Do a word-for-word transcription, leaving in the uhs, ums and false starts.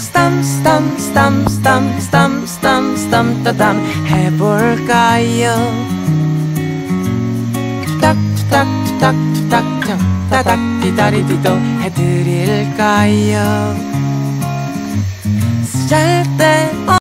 스탐 스탐 스탐 스탐 스탐 스탐 스탐 따담 해볼까요? 투닥 투닥 투닥 투닥 따닥 디다리디도 해드릴까요? 쓸데